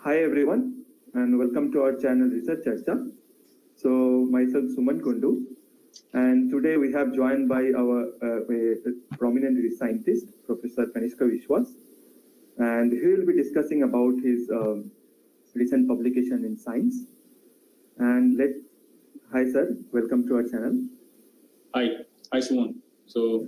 Hi everyone, and welcome to our channel Research Charcha. So myself Suman Kundu, and today we have joined by our prominent scientist, Professor Kanishka Vishwas, and he will be discussing about his recent publication in Science. And hi sir, welcome to our channel. Hi Suman. So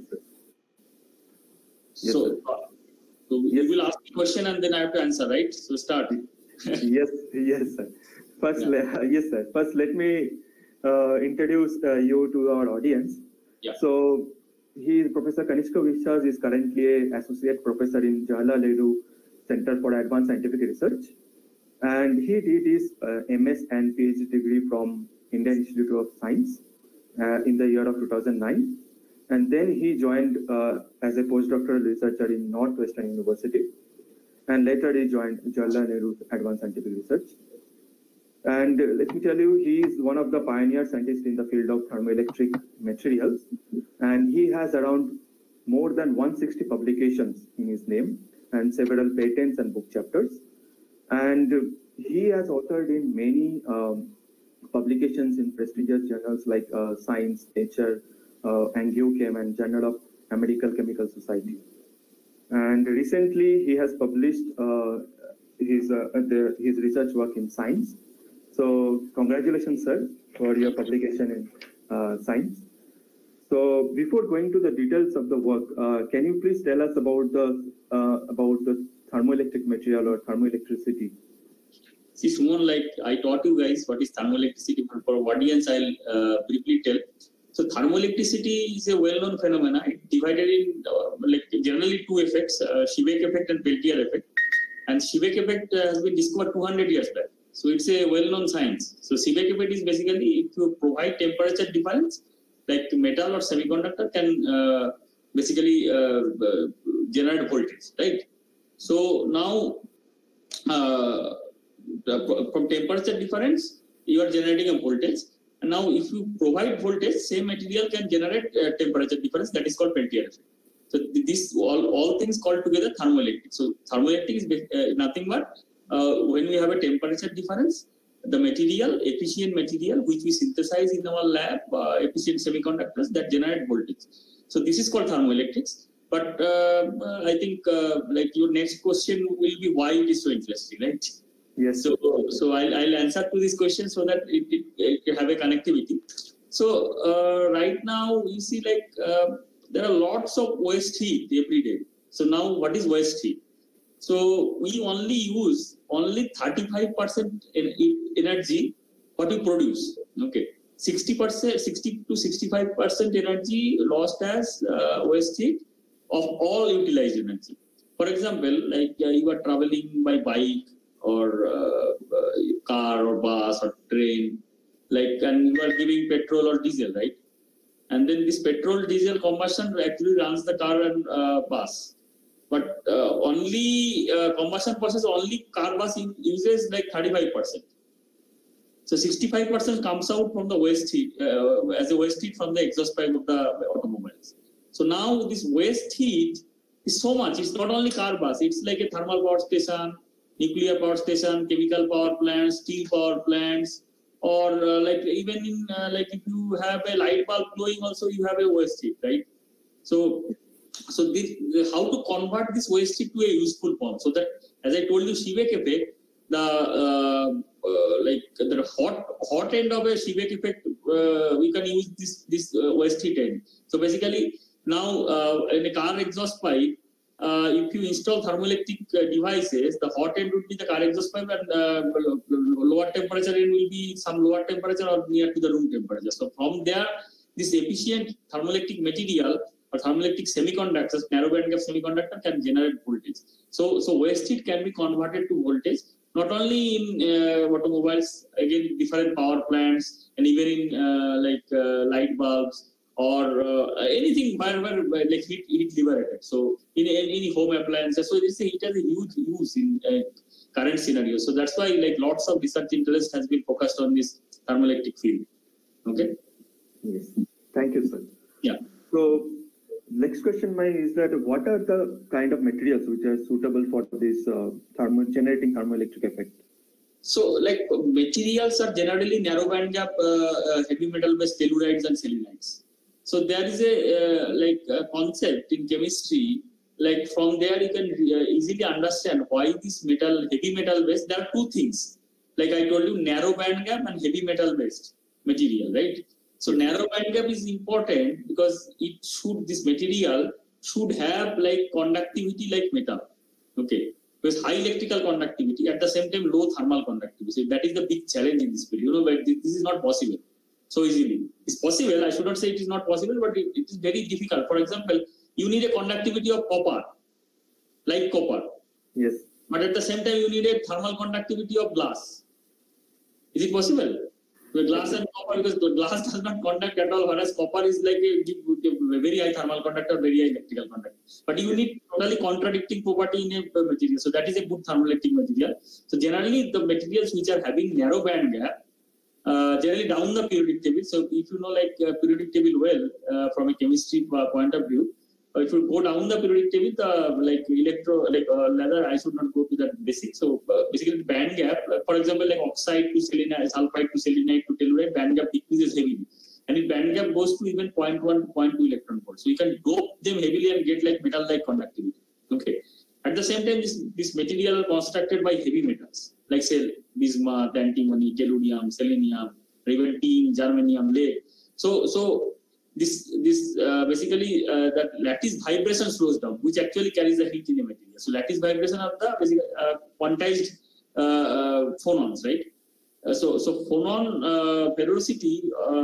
you will ask a question and then I have to answer, right? So start. yes, sir. First, yes, sir. First, let me introduce you to our audience. Yeah. So, Professor Kanishka Vishwas is currently an associate professor in Jawaharlal Nehru Center for Advanced Scientific Research, and he did his MS and PhD degree from Indian Institute of Science in the year of 2009, and then he joined as a postdoctoral researcher in Northwestern University. And later he joined Jawaharlal Nehru Advanced Scientific Research. And let me tell you, he is one of the pioneer scientists in the field of thermoelectric materials. And he has around more than 160 publications in his name and several patents and book chapters. And he has authored in many publications in prestigious journals like Science, Nature, Angiochem, and Journal of American Chemical Society. And recently, he has published his research work in Science. So, congratulations, sir, for your publication in Science. So, before going to the details of the work, can you please tell us about the thermoelectric material or thermoelectricity? See, Suman, like I taught you guys what is thermoelectricity, but for audience, I'll briefly tell. So thermoelectricity is a well-known phenomenon. It's divided in generally two effects, Seebeck effect and Peltier effect. And Seebeck effect has been discovered 200 years back. So it's a well-known science. So Seebeck effect is basically if you provide temperature difference, like metal or semiconductor can basically generate voltage, right? So now from temperature difference, you are generating a voltage. And now, if you provide voltage, same material can generate temperature difference. That is called Peltier effect. So this all things called together thermoelectric. So thermoelectric is nothing but when we have a temperature difference, the material, efficient material which we synthesize in our lab, efficient semiconductors that generate voltage. So this is called thermoelectrics. But I think like your next question will be why it is so interesting, right? Yes. So I'll answer to this question so that it have a connectivity. So right now you see like there are lots of waste heat every day. So now what is waste heat? So we only use 35% energy what we produce. Okay, 60%, 60 to 65% energy lost as waste heat of all utilized energy. For example, like you are traveling by bike, or car or bus or train, like, and you are giving petrol or diesel, right? And then this petrol diesel combustion actually runs the car and bus. But only combustion process, only car bus uses like 35%. So 65% comes out from the waste heat as a waste heat from the exhaust pipe of the automobiles. So now this waste heat is so much. It's not only car bus. It's like a thermal power station, nuclear power station, chemical power plants, steel power plants, or like even in like if you have a light bulb glowing, also you have a waste heat, right? So this, how to convert this waste heat to a useful form? So that, as I told you, Seebeck effect, the like the hot end of a Seebeck effect, we can use this waste heat end. So basically now in a car exhaust pipe, if you install thermoelectric devices, the hot end would be the car exhaust pipe and lower temperature end will be some lower temperature or near to the room temperature. So from there, this efficient thermoelectric material or thermoelectric semiconductors, narrow bandgap semiconductor can generate voltage. So waste heat can be converted to voltage, not only in automobiles, again different power plants, and even in light bulbs, or anything where like heat liberated. So in any home appliances, so it has a huge use in current scenario. So that's why like lots of research interest has been focused on this thermoelectric field. Okay. Yes. Thank you, sir. Yeah. So next question is that what are the kind of materials which are suitable for this generating thermoelectric effect? So, like materials are generally narrow band gap heavy metal based tellurides and selenides. So there is a concept in chemistry. Like from there you can easily understand why this heavy metal based. There are two things. Like I told you, narrow band gap and heavy metal based material, right? So narrow band gap is important because this material should have like conductivity like metal. Okay. Because high electrical conductivity, at the same time low thermal conductivity. So that is the big challenge in this field. But this is not possible so easily. It's possible. I should not say it is not possible, but it is very difficult. For example, you need a conductivity of copper, like copper. Yes. But at the same time, you need a thermal conductivity of glass. Is it possible? With glass and copper, because the glass does not conduct at all, whereas copper is like a very high thermal conductor, very high electrical conductor. But you need totally contradicting property in a material. So that is a good thermoelectric material. So generally, the materials which are having narrow band gap, generally down the periodic table. So if you know like periodic table well from a chemistry point of view, if you go down the periodic table, the leather, I should not go to that basic. So basically the band gap, for example, like oxide to selenide, sulfide to selenide to telluride, band gap decreases heavily. And if band gap goes to even 0.1 to 0.2 electron volt. So you can dope them heavily and get like metal-like conductivity. Okay. At the same time, this material constructed by heavy metals, like say bismuth, antimony, tellurium, selenium, even tin, germanium, lead. So this basically that lattice vibration slows down, which actually carries the heat in the material. So lattice vibration of the basically quantized phonons, right? So phonon ferrocity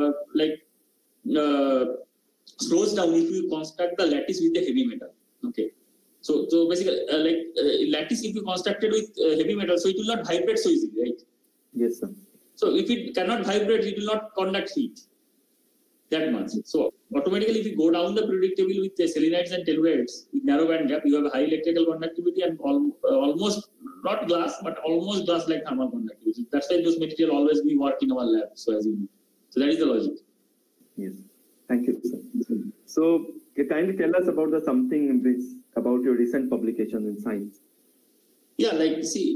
slows down if you construct the lattice with the heavy metal. Okay. So basically lattice if you construct it with heavy metal, so it will not vibrate so easily, right? Yes, sir. So if it cannot vibrate, it will not conduct heat that much. So automatically, if you go down the periodic table with the selenides and tellurides with narrow band gap, you have a high electrical conductivity and almost not glass, but almost glass-like thermal conductivity. That's why those material always we work in our lab. So as you know, so that is the logic. Yes, thank you, sir. So kindly tell us about about your recent publication in Science. Yeah, there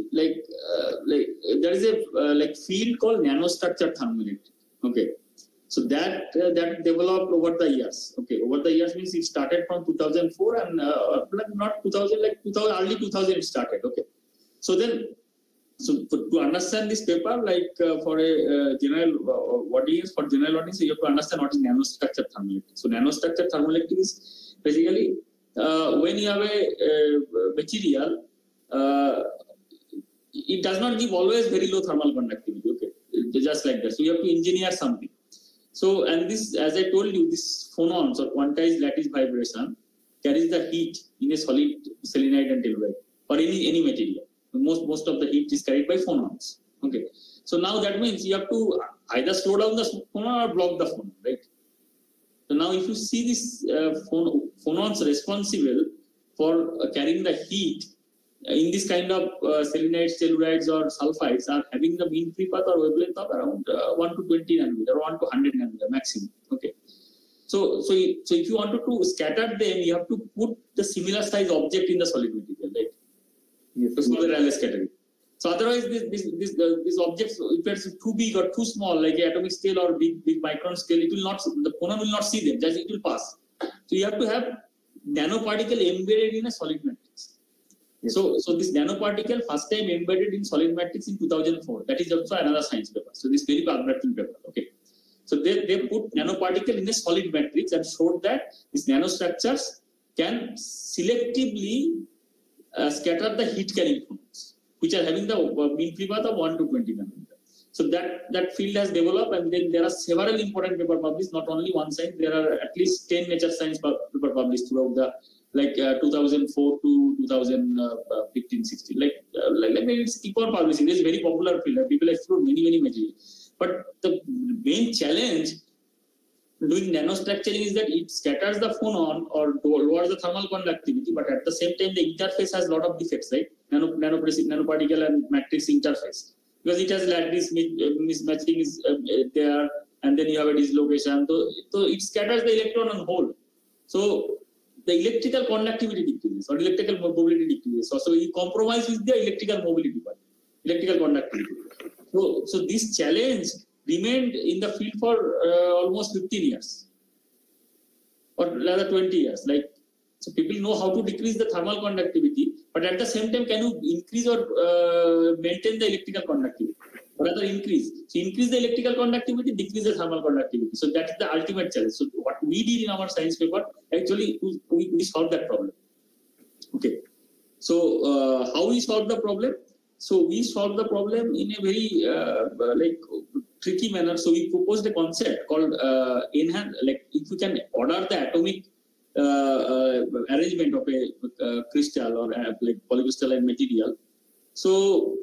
is a field called nanostructure thermoelectric. Okay. So that developed over the years. Okay, over the years means it started from 2004 and not 2000, early 2000 it started. Okay, so to understand this paper, for a general audience, you have to understand what is nanostructure thermoelectric. So nanostructure thermoelectric is basically when you have a material, it does not give always very low thermal conductivity. Okay, just like that. So you have to engineer something. So, and this, as I told you, this phonons or quantized lattice vibration carries the heat in a solid selenide and telluride or any material. Most of the heat is carried by phonons. Okay. So now that means you have to either slow down the phonon or block the phonon, right? So now if you see this phonons responsible for carrying the heat in this kind of selenides, tellurides or sulfides are having the mean free path or wavelength of around 1 to 20 nanometer or 1 to 100 nanometer maximum. Okay. So if you wanted to scatter them, you have to put the similar size object in the solid material, right? Yes. So the Rayleigh scattering. So otherwise, these objects, if it's too big or too small, like atomic scale or big micron scale, the phonon will not see them. Just it will pass. So you have to have nanoparticle embedded in a solid matrix. Yes. So this nanoparticle first time embedded in solid matrix in 2004. That is also another science paper. So this very groundbreaking paper. Okay. So they put nanoparticle in a solid matrix and showed that these nanostructures can selectively scatter the heat carrying phonons, which are having the mean free path of 1 to 20 nanometer. So that field has developed, and then there are several important papers published. Not only one science, there are at least 10 Nature Science paper published throughout the 2004 to 2015-16. It's keep on publishing. This is a very popular field. People explore many materials. But the main challenge doing nanostructuring is that it scatters the phonon or lowers the thermal conductivity, but at the same time the interface has a lot of defects, right? Nanoparticle and matrix interface, because it has lattice mismatching is there, and then you have a dislocation. So it scatters the electron on hole. So the electrical conductivity decreases or electrical mobility decreases. So you compromise with the electrical mobility part, electrical conductivity. So this challenge remained in the field for almost 15 years, or rather 20 years. Like, so people know how to decrease the thermal conductivity, but at the same time, can you increase or maintain the electrical conductivity? Or rather increase. So increase the electrical conductivity, decrease the thermal conductivity. So that's the ultimate challenge. So what we did in our science paper, actually, we solved that problem. Okay. So how we solved the problem? So we solved the problem in a very tricky manner. So we proposed a concept called like if you can order the atomic arrangement of a crystal or like polycrystalline material. So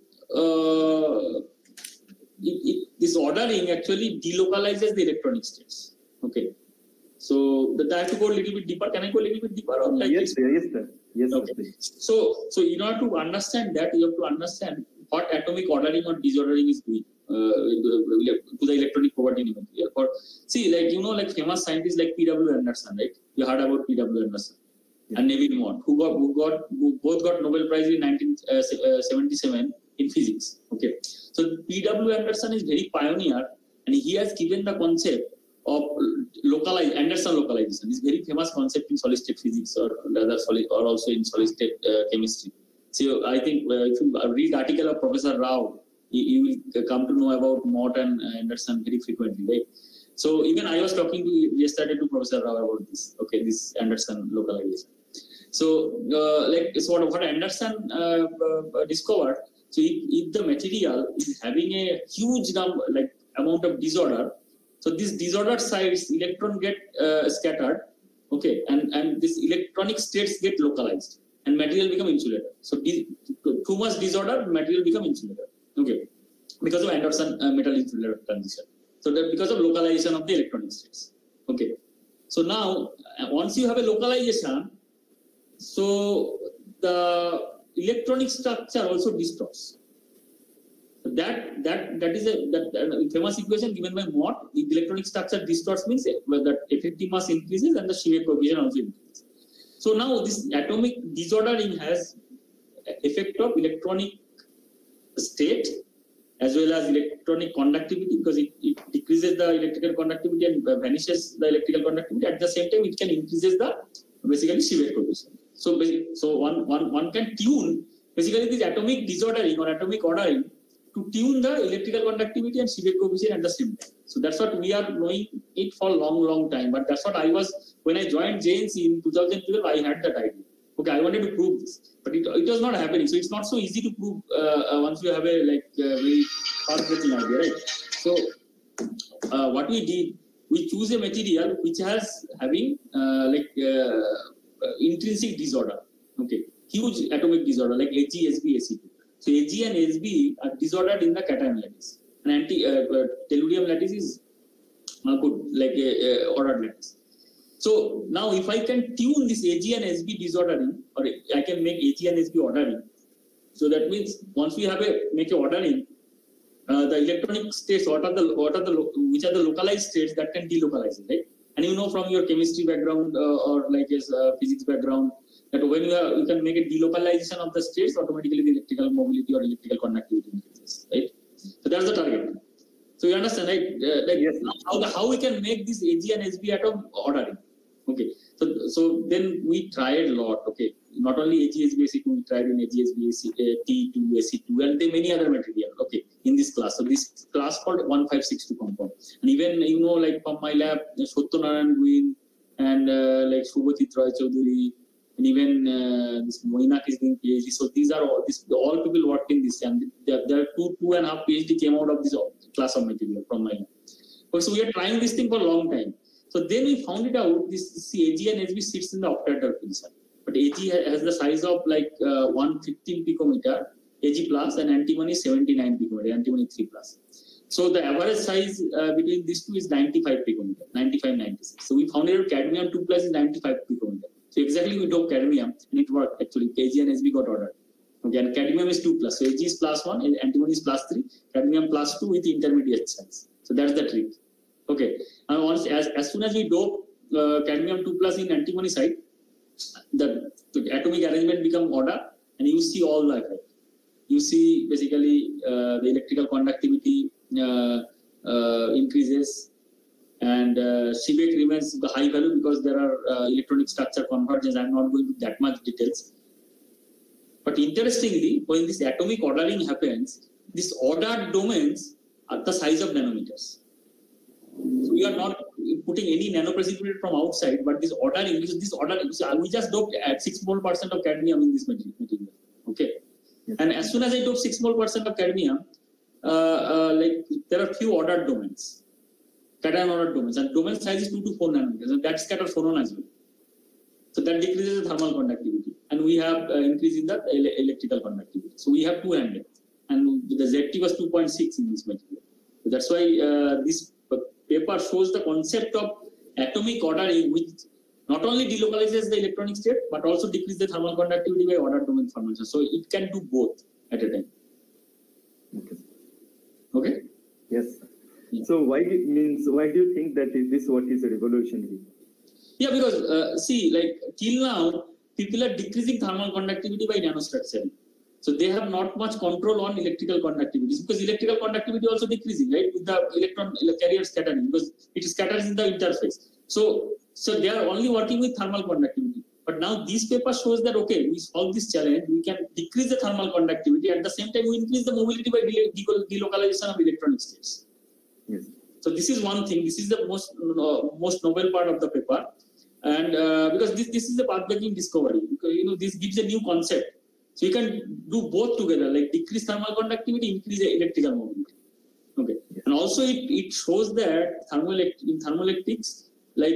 this ordering actually delocalizes the electronic states. Okay. So I have to go a little bit deeper. Can I go a little bit deeper? Or like yes, sir. Yes, sir. Yes, okay. So in order to understand that, you have to understand what atomic ordering or disordering is doing to the electronic property in material. For see, like like famous scientists like P.W. Anderson, right? You heard about P.W. Anderson and Neville Mott, who both got Nobel Prize in 1977 in physics. Okay, so P.W. Anderson is very pioneer, and he has given the concept of Anderson localization. It's very famous concept in solid state physics or also in solid state chemistry. So I think if you read article of Professor Rao, you will come to know about Mott and Anderson very frequently, right? So even I was talking yesterday to Professor Rao about this. Okay, this Anderson localization. So what Anderson discovered. So if the material is having a huge amount of disorder, so this disordered sites electron get scattered, okay, and this electronic states get localized and material become insulated. So too much disorder, material become insulated, okay, because of Anderson metal insulator transition. So that because of localization of the electronic states, okay. So now once you have a localization, so the electronic structure also distorts. That is a famous equation given by Mott. The electronic structure distorts means that effective mass increases and the shear coefficient also increases. So now this atomic disordering has effect of electronic state as well as electronic conductivity, because it decreases the electrical conductivity and vanishes the electrical conductivity. At the same time, it can increases the basically shear coefficient. So one can tune basically this atomic disordering or atomic ordering to tune the electrical conductivity and shear coefficient at the same time. So that's what we are knowing it for a long time. But that's what I was, when I joined JNC in 2012, I had that idea. Okay, I wanted to prove this, but it was not happening. So it's not so easy to prove once you have a very far-reaching idea, right? So what we did, we choose a material which has having intrinsic disorder, okay, huge atomic disorder like Ag, Sb, Ac2. So Ag and Sb are disordered in the cation lattice, and tellurium lattice is good, like ordered lattice. So now if I can tune this Ag and Sb disordering, or I can make Ag and Sb ordering, so that means once we make a ordering, the electronic states, which are the localized states that can delocalize it, right? And you know from your chemistry background or physics background, that when you can make a delocalization of the states, automatically the electrical mobility or electrical conductivity increases, right? So that's the target. So you understand, right? Yes. How we can make this Ag and Sb atom ordering? Okay. So then we tried a lot. Okay. Not only Ag, Sb, Ac2, we tried in Ag, Sb, T2, Ac2, and many other material. Okay, in this class. So this class called 1562 compound. And even from my lab, Satyanaran Guin and Shubhatit Roy Chaudhary. And even this Moinak is doing PhD. So these are all people worked in this, and there are 2.5 PhD came out of this class of material from my lab. So we are trying this thing for a long time. So then we found it out. This Ag and Sb sits in the octahedral position, but Ag has the size of 115 picometer Ag plus, and antimony 79 picometer, antimony 3 plus. So the average size between these two is 95 picometer, 95-96. So we found out cadmium 2 plus is 95 picometer. So exactly we doped cadmium and it worked actually. Ag and Sb got ordered. Okay, and cadmium is 2 plus. So Ag is plus 1, antimony is plus 3, cadmium plus 2 with intermediate size. So that's the trick. Okay, and once as soon as we dope cadmium 2 plus in antimony side, the atomic arrangement become order, and you see all the effect. You see basically the electrical conductivity increases, and Seebeck remains the high value because there are electronic structure convergence. I'm not going to that much details. But interestingly, when this atomic ordering happens, these ordered domains are the size of nanometers. So we are not putting any nanoprecipitate from outside, but this ordering, we just doped at 6 mole % of cadmium in this material. Okay. Yes. And as soon as I dope 6 mole % of cadmium, like there are few ordered domains, cation ordered domains, and domain size is 2 to 4 nanometers, and that scatters phonon as well. So that decreases the thermal conductivity, and we have increase in the electrical conductivity. So we have 2 handles, and the ZT was 2.6 in this material. So that's why this paper shows the concept of atomic ordering, which not only delocalizes the electronic state, but also decreases the thermal conductivity by ordered domain formation. So it can do both at a time. Okay? Yes. Yeah. So why do you think that this what is revolutionary? Yeah, because see, like till now, people are decreasing thermal conductivity by nanostructure. So they have not much control on electrical conductivity, because electrical conductivity also decreasing, right, with the electron carrier scattering, because it scatters in the interface. So they are only working with thermal conductivity. But now this paper shows that, okay, we solve this challenge, we can decrease the thermal conductivity, at the same time we increase the mobility by delocalization of electronic states. Yes. So this is one thing. This is the most novel part of the paper, and because this is a path-breaking discovery. Because, this gives a new concept. So you can do both together, like decrease thermal conductivity, increase the electrical mobility. Okay, yes. And also it shows that in thermoelectrics, like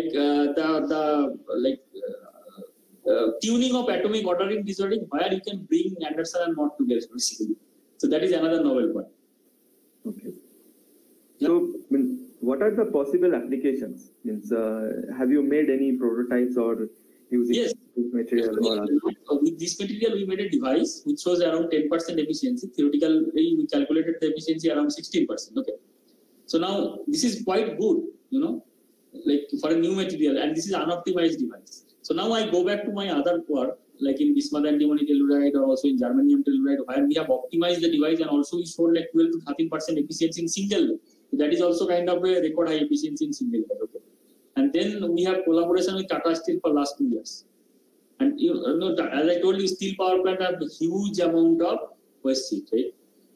tuning of atomic ordering disordering, where you can bring Anderson and Mott together basically. So that is another novel point. Okay. Yep. So, what are the possible applications? Have you made any prototypes or using yes. this material? With this material, we made a device which shows around 10% efficiency. Theoretically, we calculated the efficiency around 16%. Okay. So now this is quite good, like for a new material, and this is unoptimized device. So now I go back to my other work, like in bismuth antimony telluride or also in germanium telluride, where we have optimized the device, and also we showed like 12 to 13% efficiency in single layer. So that is also kind of a record high efficiency in single layer. Okay. And then we have collaboration with Tata Steel for last 2 years. And as I told you, steel power plant have a huge amount of waste heat, right?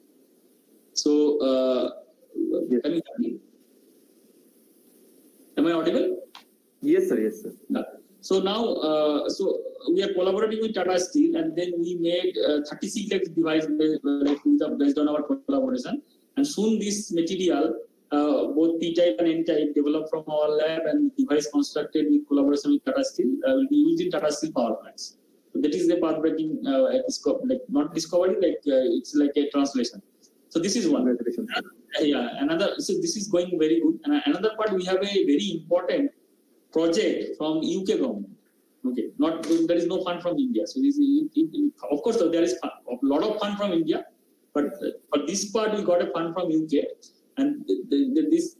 So yes. Can you hear me? Am I audible? Yes, sir. Yes, sir. Yeah. So now, so we are collaborating with Tata Steel, and then we made 36 device based on our collaboration. And soon this material, both P-type and N-type, developed from our lab and device constructed with collaboration with Tata Steel, will be used in Tata Steel power plants. So that is the path-breaking, like not discovery, like it's like a translation. So this is one. Yeah, another. So this is going very good. And another part, we have a very important project from UK government. Okay, there is no fund from India. So this is, of course, there is a lot of fund from India, but for this part we got a fund from UK, and this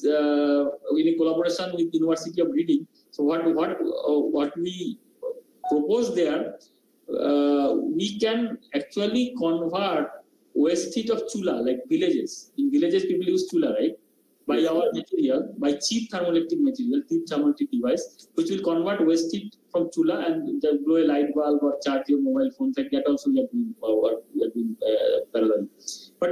in a collaboration with University of Reading. So what we propose there, we can actually convert waste heat of chula, like villages. In villages, people use chula, right? By our material, by cheap thermoelectric material, cheap thermoelectric device, which will convert waste heat from chula and blow a light bulb or charge your mobile phone. Like that also we are doing parallel. But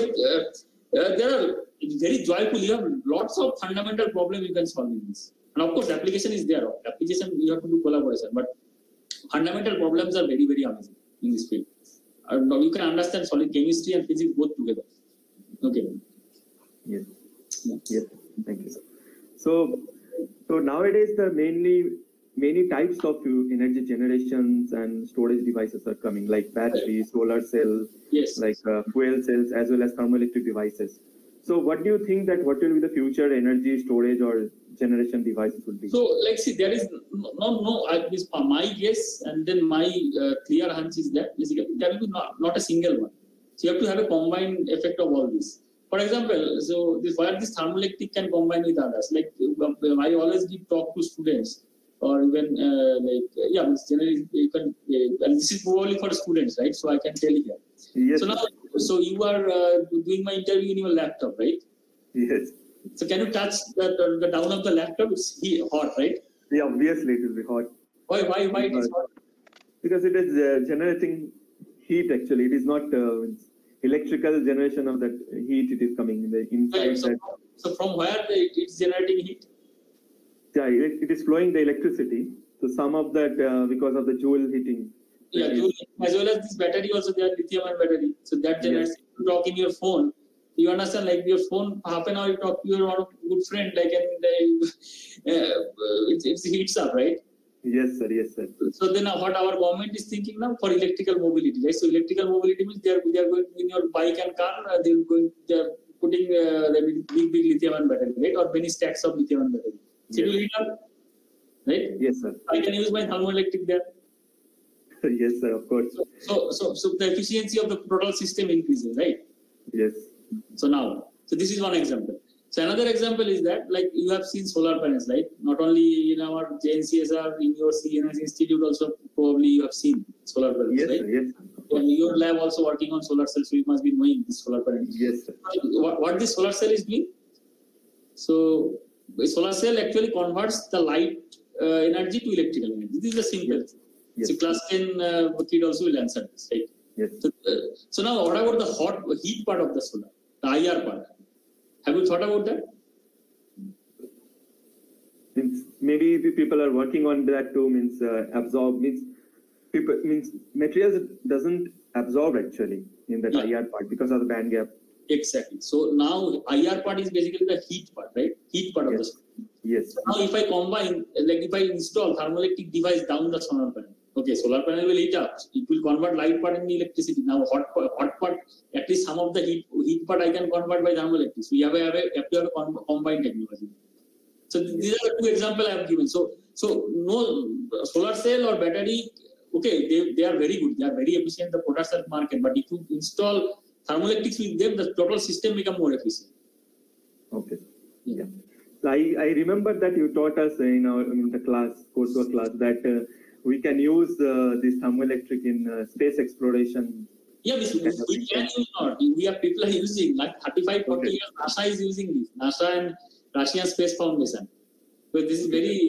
there are very joyful. You have lots of fundamental problems you can solve in this. And of course, application is there. Application you have to do collaboration, but fundamental problems are very, very amazing in this field. You can understand solid chemistry and physics both together. Okay. Yes. Yes. Thank you, sir. So nowadays many types of energy generations and storage devices are coming, like battery, solar cell, yes, like fuel cells, as well as thermoelectric devices. So what do you think that what will be the future energy storage or generation devices would be? So see, there is no this my guess, and then my clear hunch is that basically there will be not a single one. So you have to have a combined effect of all this. For example, so where this thermoelectric can combine with others, like I always give talk to students or even means generally you can, and this is probably for students, right? So I can tell you here. Yes. So now, so you are doing my interview in your laptop, right? Yes. So can you touch the down of the laptop? It's hot, right? Yeah, obviously it will be hot. Why it is hot? Because it is generating heat. Actually, it is not electrical generation of that heat. It is coming in the inside. Right. So from where it's generating heat? Yeah, it is flowing the electricity. So some of that because of the Joule heating. Yeah, Joule, as well as this battery also, they are lithium-ion battery. So that generates. Yes. You talk in your phone. You understand, like your phone, half an hour you talk to your good friend, like, and it heats up, right? Yes, sir. Yes, sir. So then what our government is thinking now for electrical mobility, right? So electrical mobility means they are going in your bike and car, they are putting the big lithium-ion battery, right? Or many stacks of lithium-ion battery. So it will heat up, right? Yes, sir. I can use my thermoelectric there. Yes, sir. Of course. So the efficiency of the total system increases, right? Yes. So this is one example. So another example is that, like, you have seen solar panels, right? Not only in our JNCSR, in your CNS Institute also probably you have seen solar panels, yes, right? Sir, yes. And your lab also working on solar cells, so you must be knowing this solar panel. Yes, sir. What this solar cell is doing? So the solar cell actually converts the light energy to electrical energy. This is the simple. Yes. So class 10 kid also will answer this, right? Yes. So now what about the heat part of the solar, the IR part? Have you thought about that? Maybe the people are working on that too. Materials doesn't absorb actually in that IR part because of the band gap. Exactly. So now IR part is basically the heat part, right? Heat part of the solar. Yes. So now if I combine, like if I install thermoelectric device down the solar panel, okay, solar panel will heat up. It will convert light part into electricity. Now hot part, at least some of the heat part I can convert by thermoelectric. So we have to have a combined technology. So these are the two examples I have given. So no solar cell or battery, okay, they are very good. They are very efficient. The products are market. But if you install thermoelectrics with them, the total system become more efficient. Okay. Yeah. So I remember that you taught us in the coursework class that we can use this thermoelectric in space exploration. Yeah, we can use not. We have people are using, like 35-40 years, NASA is using this. NASA and Russian Space Foundation. So this is very,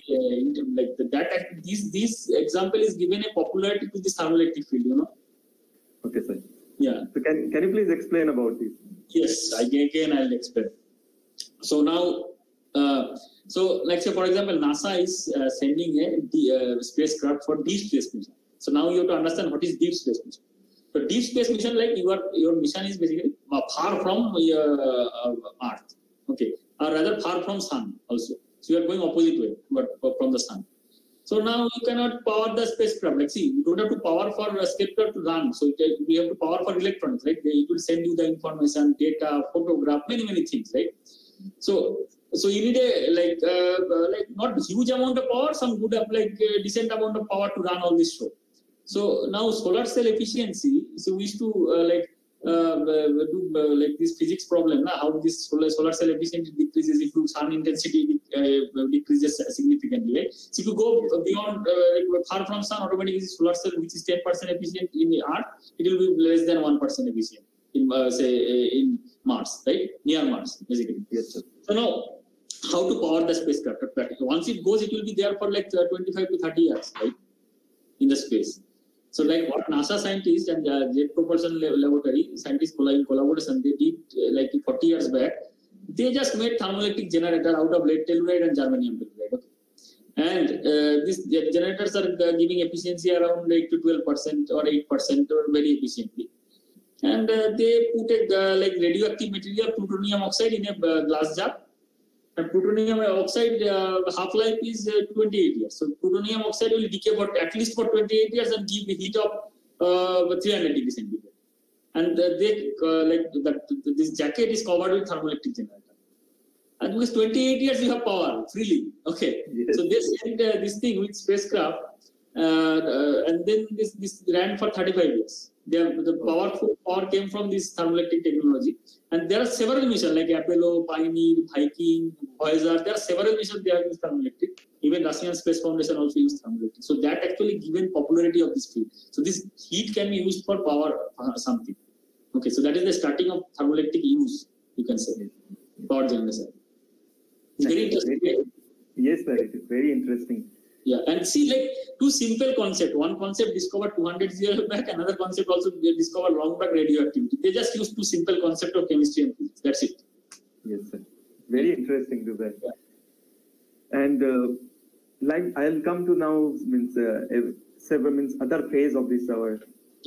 this example is given a popularity to this thermoelectric field, you know. Okay, sir. Yeah. So can you please explain about this? Yes, I'll explain. So now, like say for example, NASA is sending a spacecraft for deep space mission. So now you have to understand what is deep space mission. So deep space mission, like your mission is basically far from Earth, okay, or rather far from Sun also. So you are going opposite way, but from the Sun. So now you cannot power the spacecraft. Like see, you don't have to power for a spacecraft to run. So we have to power for electronics, right? It will send you the information, data, photograph, many things, right? So you need a like not huge amount of power, some good decent amount of power to run all this show. So now solar cell efficiency. So we used to do this physics problem. How this solar cell efficiency decreases if sun intensity decreases significantly. Right? So if you go beyond far from sun, automatically solar cell, which is 10% efficient in the Earth, it will be less than 1% efficient in in Mars, right? Near Mars, basically. Yes, sir. So now, how to power the spacecraft? Once it goes, it will be there for like 25 to 30 years, right? In the space. So like what NASA scientists and Jet Propulsion Laboratory scientists in collaboration, they did like 40 years back, they just made thermoelectric generator out of lead telluride and germanium telluride. Okay? And these generators are giving efficiency around 8 to 12% or 8% or very efficiently. And they put a radioactive material, plutonium oxide, in a glass jar. And plutonium oxide half-life is 28 years. So plutonium oxide will decay for at least for 28 years and give the heat of 300 degrees centigrade. And this jacket is covered with thermoelectric generator. And because 28 years you have power freely. Okay. Yes. So they sent this thing with spacecraft, and then this ran for 35 years. The power came from this thermoelectric technology, and there are several missions like Apollo, Pioneer, Viking, Voyager. There are several missions they have used thermoelectric. Even even Russian Space Foundation also used thermoelectric. So that actually given popularity of this field. So this heat can be used for power something. Okay, so that is the starting of thermoelectric use, you can say, power generation. It's very interesting. Yes, sir, it is very interesting. Yeah, and see, like two simple concepts. One concept discovered 200 years back, another concept also discovered long back, radioactivity. They just use two simple concepts of chemistry and physics. That's it. Yes, sir. Very interesting to that. Yeah. And like I'll come to now means other phase of this our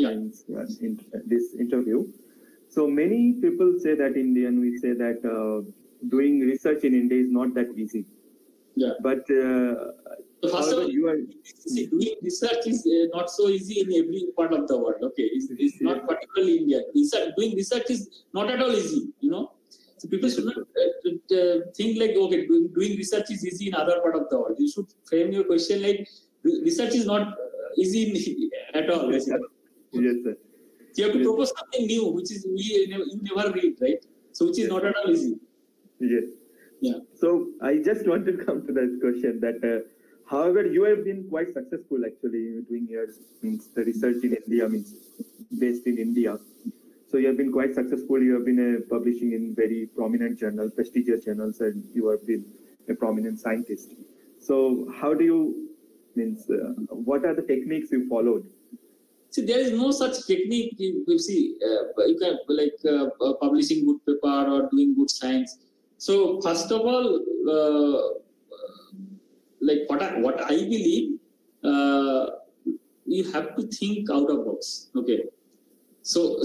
this interview. So many people say that we say that doing research in India is not that easy. Yeah. But so first of all, doing research is not so easy in every part of the world. Okay, it's not particularly India. Doing research is not at all easy. You know, so people should not think like okay, doing research is easy in other part of the world. You should frame your question like research is not easy at all. Yes, sir. Yes, sir. So you have to propose something new, which is you never read, right? So which is not at all easy. Yes. Yeah. So I just want to come to that question that, however, you have been quite successful actually doing your the research in India based in India. So you have been quite successful. You have been publishing in very prominent journals, prestigious journals, and you have been a prominent scientist. So how do you what are the techniques you followed? See, there is no such technique. You see, you can like publishing good paper or doing good science. So first of all, like what I believe, you have to think out of box. Okay, so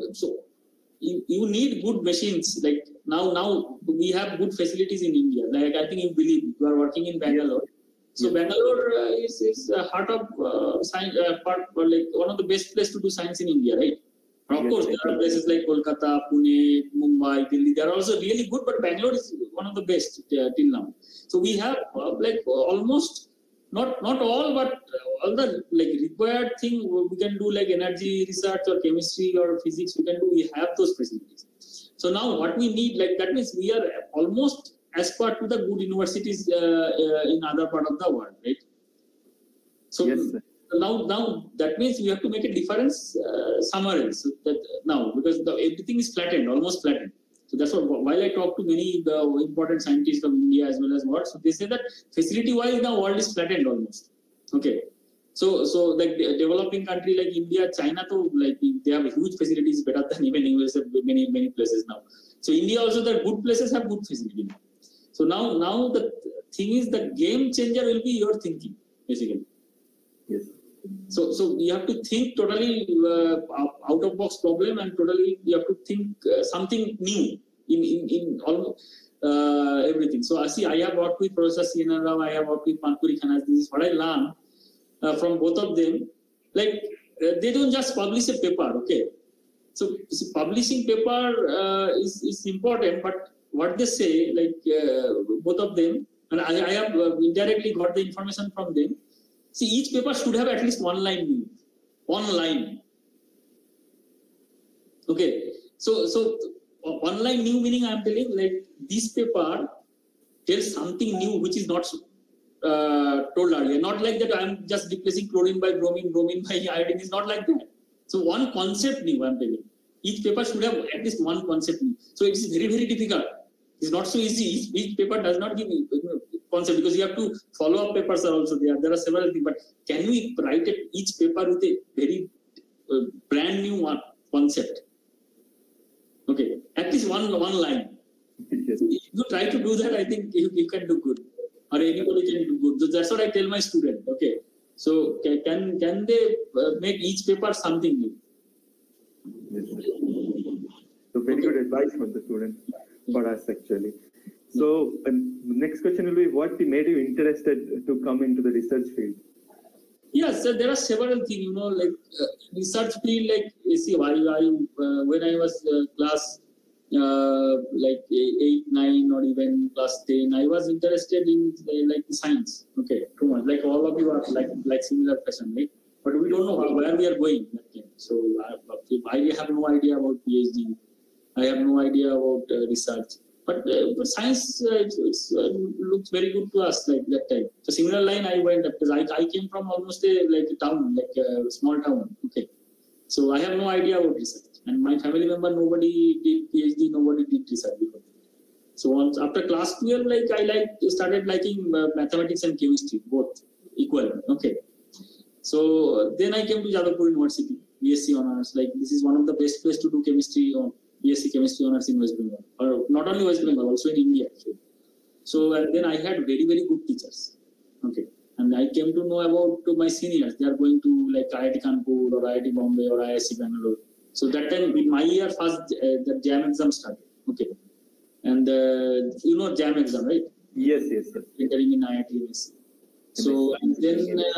you need good machines. Like now we have good facilities in India. Like I think you believe you are working in Bangalore. So Bangalore is heart of science, like one of the best places to do science in India, right? Of course, there are places like Kolkata, Pune, Mumbai, Delhi. They are also really good, but Bangalore is one of the best till now. So we have like almost not all, but all the like required thing we can do, like energy research or chemistry or physics. We can do. We have those facilities. So now what we need, like that means we are almost as per to the good universities in other part of the world, right? So. Yes, now that means we have to make a difference somewhere else. So that now because everything is flattened, almost flattened. So that's what while I talk to many important scientists from India as well as what, so they say that facility-wise the world is flattened almost. Okay, so like developing country like India, China, too, like they have huge facilities better than even US, many places now. So India also the good places have good facility. So now the thing is the game changer will be your thinking basically. Yes. So you have to think totally out of box problem, and totally you have to think something new in almost everything. So I have worked with Professor C.N.R. Rao, I have worked with Panpuri Khanna. This is what I learned from both of them. Like they don't just publish a paper, okay? So publishing paper is important, but what they say, like both of them, and I have indirectly got the information from them. See, each paper should have at least one line new. One line. Okay. So one line new meaning I am telling like this paper tells something new which is not told earlier. Not like that I am just replacing chlorine by bromine by iodine. It's not like that. So one concept new I am telling. Each paper should have at least one concept new. So it is very, very difficult. It's not so easy. Each paper does not give concept because you have to follow up papers are also there. There are several things, but can we write each paper with a very brand new concept? Okay, at least one line. Yes. If you try to do that, I think you can do good, or anybody can do good. So that's what I tell my student. Okay, so can they make each paper something new? Yes. So very good advice for the student, for us actually. So next question will be, what made you interested to come into the research field? Yes, so there are several things, like research field, like see, when I was class like 8, 9 or even class 10, I was interested in like science. Okay, too much. Like all of you are like similar fashion, right? But we don't know where we are going. So I have no idea about PhD. I have no idea about research. But science looks very good to us like that time. So similar line I went up because I came from almost a town, like a small town. Okay, so I have no idea about research, and my family member nobody did PhD, nobody did research before. So once after class 12, I started liking mathematics and chemistry both equal. Okay, so then I came to Jadavpur University, BSc honors. Like this is one of the best place to do chemistry on. BSc chemistry honors in West Bengal, or not only West Bengal, also in India actually. So then I had very, very good teachers. Okay, and I came to know about my seniors. They are going to like IIT Kanpur or IIT Bombay or IISc Bangalore. So that time in my year first the JAM exam started. Okay, and you know JAM exam, right? Yes. Entering in IIT MSc. So and then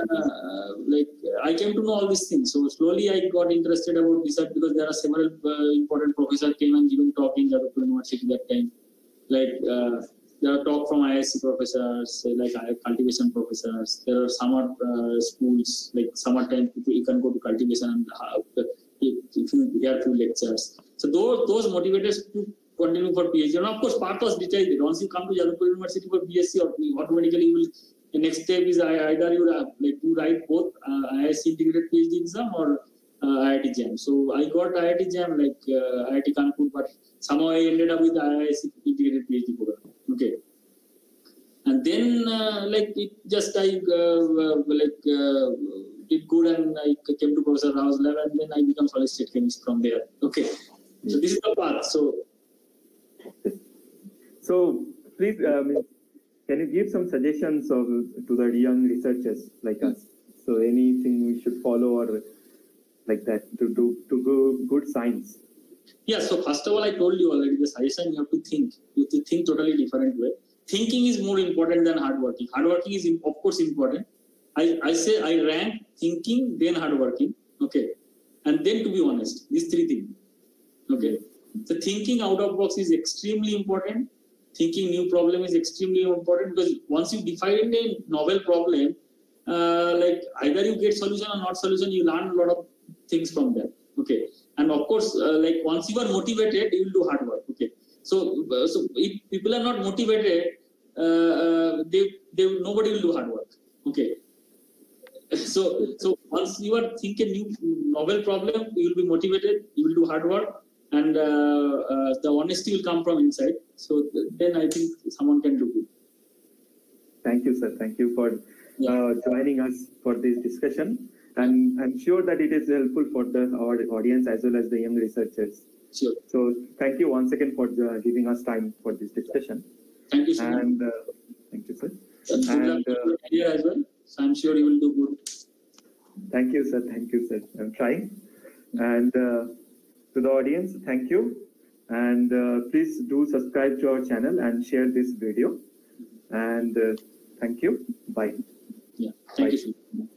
I came to know all these things. So slowly I got interested about research because there are several important professors came and giving talk in Jadavpur University that time. There are talk from IISc professors, like cultivation professors. There are summer schools, like summertime you can go to cultivation and if you hear few lectures. So those motivators to continue for PhD. And of course, part was decided. Once you come to Jadavpur University for BSc, automatically you will. The next step is either you to write both IISc integrated PhD exam or IIT JAM. So I got IIT JAM IIT Kanpur, but somehow I ended up with IISc integrated PhD program. Okay, and then it just I did good and I came to Professor Rao's lab and then I became solid state chemist from there. Okay, so this is the path. So please. Can you give some suggestions to the young researchers like us? So anything we should follow or like that to do good science? Yeah. So first of all, I told you already the suggestion you have to think. You have to think totally different way. Thinking is more important than hard working. Hard working is of course important. I say I rank thinking then hard working. Okay, and then to be honest, these three things. Okay, so thinking out of box is extremely important. Thinking new problem is extremely important because once you define a novel problem, either you get solution or not solution, you learn a lot of things from that. Okay, and of course, once you are motivated, you will do hard work. Okay, so if people are not motivated, nobody will do hard work. Okay, so once you are thinking new novel problem, you will be motivated, you will do hard work. And the honesty will come from inside. So then I think someone can do it. Thank you, sir. Thank you for joining us for this discussion. And I'm sure that it is helpful for our audience as well as the young researchers. Sure. So thank you once again for giving us time for this discussion. Thank you so much. And thank you, sir. And here as well. So I'm sure you will do good. Thank you, sir. Thank you, sir. I'm trying. And to the audience, thank you. And please do subscribe to our channel and share this video. And thank you. Bye. Yeah. Thank you.